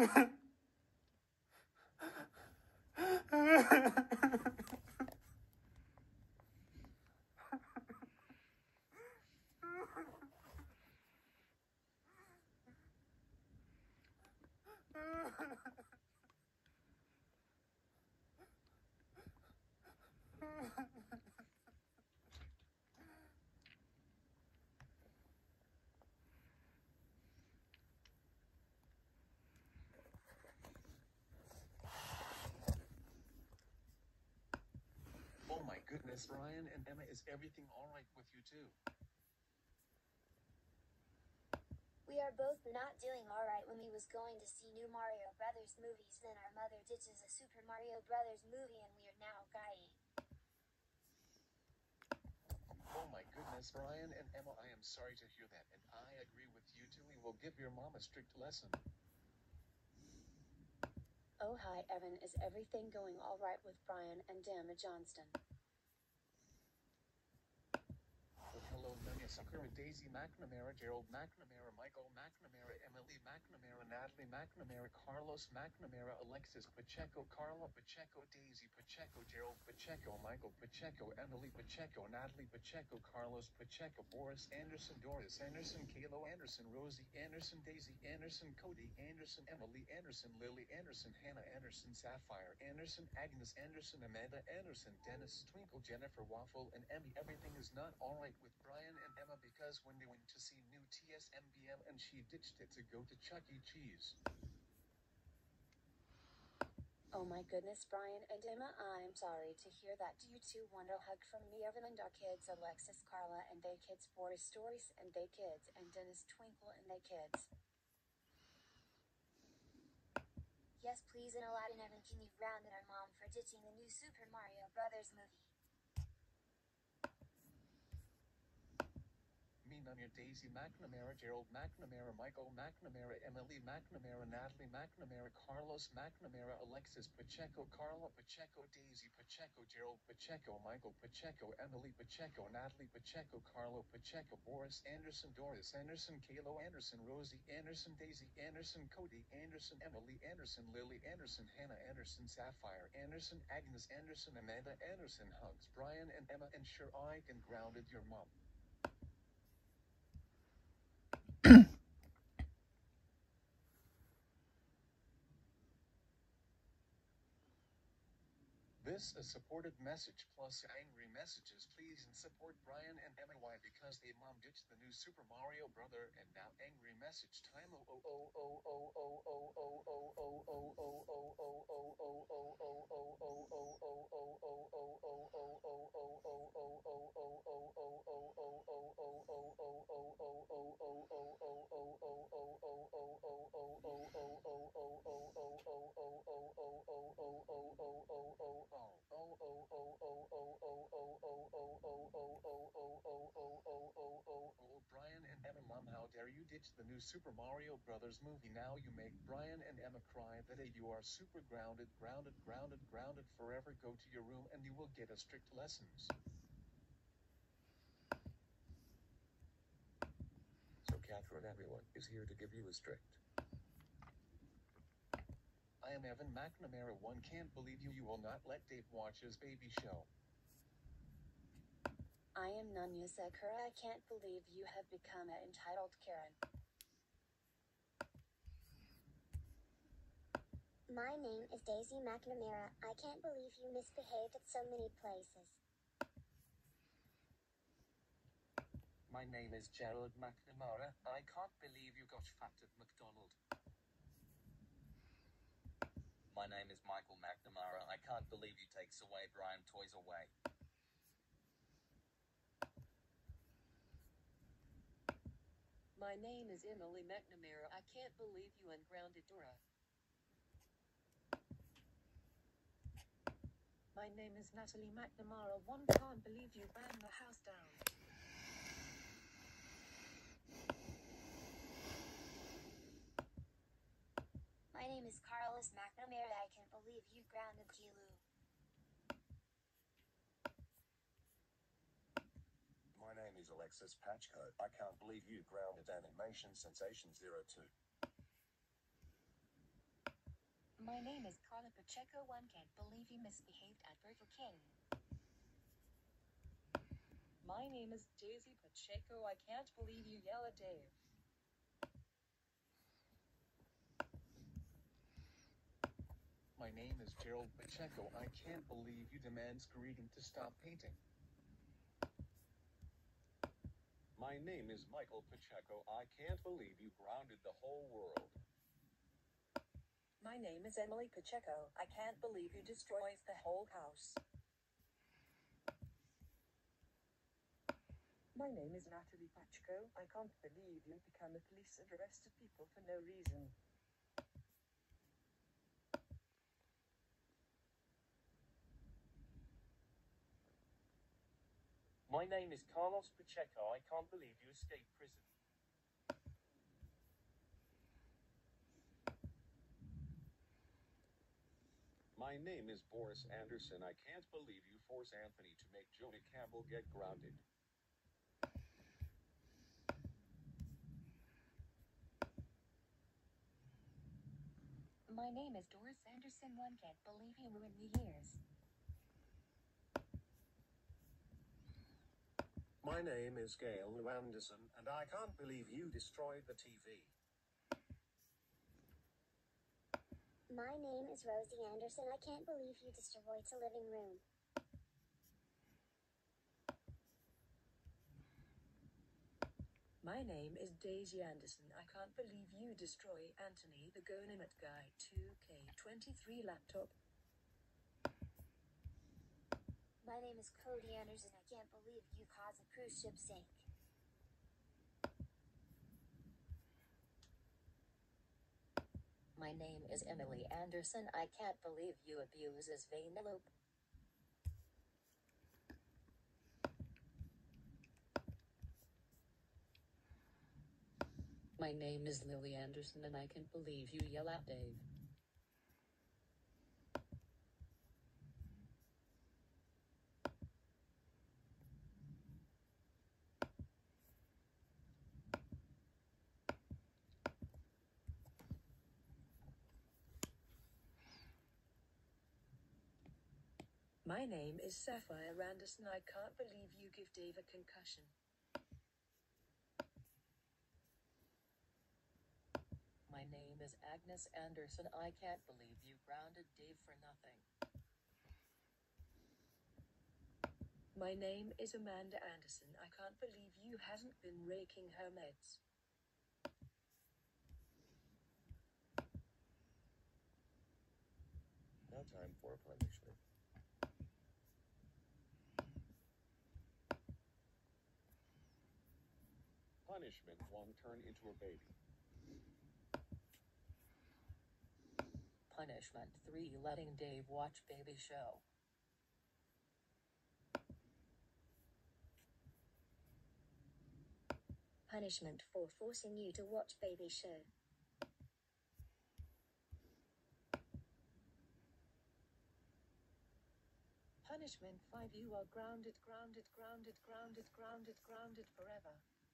Oh my goodness, Brian and Emma, is everything alright with you too? We are both not doing alright when we was going to see new Mario Brothers movies, then our mother ditches a Super Mario Brothers movie and we are now dying. Oh my goodness, Brian and Emma, I am sorry to hear that, and I agree with you too. We will give your mom a strict lesson. Oh hi Evan, is everything going alright with Brian and Emma Johnston? Hello, Nanya Sakura, Daisy McNamara, Gerald McNamara, Michael McNamara, Emily McNamara, Natalie McNamara, Carlos McNamara, Alexis Pacheco, Carla Pacheco, Daisy Pacheco, Gerald Pacheco, Michael Pacheco, Emily Pacheco, Natalie Pacheco, Carlos Pacheco, Boris Anderson, Doris Anderson, Kalo Anderson, Rosie Anderson, Daisy Anderson, Cody Anderson, Emily Anderson, Lily Anderson, Hannah Anderson, Sapphire Anderson, Agnes Anderson, Amanda Anderson, Dennis Twinkle, Jennifer Waffle, and Emmy. Everything is not alright with Brian and Emma because when they went to see new TSMBM and she ditched it to go to Chuck E. Cheese. Oh my goodness, Brian and Emma, I'm sorry to hear that. Do you two want a hug from me, Evan and our kids, Alexis, Carla and they kids, Boris, Doris and they kids, and Dennis Twinkle and they kids? Yes please, and Aladdin Evan, can you ground our mom for ditching the new Super Mario Brothers movie? Me, Nanya, Daisy McNamara, Gerald McNamara, Michael McNamara, Emily McNamara, Natalie McNamara, Carlos McNamara, Alexis Pacheco, Carla Pacheco, Daisy Pacheco, Gerald Pacheco, Michael Pacheco, Emily Pacheco, Natalie Pacheco, Carlo Pacheco, Boris Anderson, Doris Anderson, Kalo Anderson, Rosie Anderson, Daisy Anderson, Cody Anderson, Emily Anderson, Lily Anderson, Hannah Anderson, Sapphire Anderson, Agnes Anderson, Amanda Anderson. Hugs, Brian and Emma, and sure I can grounded your mom. This is supported message plus angry messages. Please and support Brian and Emma. Why? Because they mom ditched the new Super Mario Brother and now angry message time. Brian and Emma, mom, how dare you ditch the new Super Mario Brothers movie? Now you make Brian and Emma cry. That you are super grounded forever. Go to your room and you will get a strict lessons. So Catherine, everyone is here to give you a strict. I am Evan McNamara. One can't believe you will not let Dave watch his baby show. I am Nanya Sakura. I can't believe you have become an entitled Karen. My name is Daisy McNamara. I can't believe you misbehaved at so many places. My name is Gerald McNamara. I can't believe you got fat at McDonald's. My name is Michael McNamara. I can't believe you takes away Brian toys away. My name is Emily McNamara. I can't believe you ungrounded Dora. My name is Natalie McNamara. One can't believe you banged the house down. My name is Carlos McNamara. I can't believe you grounded Kilu. My name is Alexis Pacheco. I can't believe you grounded Animation Sensation 02. My name is Carla Pacheco. One can't believe you misbehaved at Burger King. My name is Daisy Pacheco. I can't believe you yell at Dave. My name is Gerald Pacheco. I can't believe you demand greeting to stop painting. My name is Michael Pacheco. I can't believe you grounded the whole world. My name is Emily Pacheco. I can't believe you destroyed the whole house. My name is Natalie Pacheco. I can't believe you become a police and arrested people for no reason. My name is Carlos Pacheco. I can't believe you escaped prison. My name is Boris Anderson. I can't believe you force Anthony to make Jody Campbell get grounded. My name is Doris Anderson. One can't believe you ruined the years. My name is Gail Lou Anderson, and I can't believe you destroyed the TV. My name is Rosie Anderson. I can't believe you destroyed the living room. My name is Daisy Anderson. I can't believe you destroy Anthony the Gonimate Guy 2K23 laptop. My name is Cody Anderson. I can't believe you caused a cruise ship sink. My name is Emily Anderson. I can't believe you abuses Vanellope. My name is Lily Anderson, and I can't believe you yell at Dave. My name is Sapphire Anderson. I can't believe you give Dave a concussion. My name is Agnes Anderson. I can't believe you grounded Dave for nothing. My name is Amanda Anderson. I can't believe you hasn't been raking her meds. Now time for punishment. Punishment 1. Turn into a baby. Punishment 3. Letting Dave watch baby show. Punishment 4. Forcing you to watch baby show. Punishment 5. You are grounded forever.